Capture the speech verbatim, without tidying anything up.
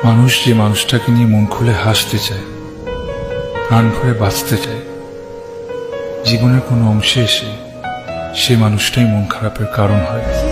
মানুষ যে মানুষটাকে নিয়ে মন খুলে হাসতে চায়, প্রাণ ভরে বাঁচতে চায়, জীবনের কোনো অংশে এসে সে মানুষটাই মন খারাপের কারণ হয়।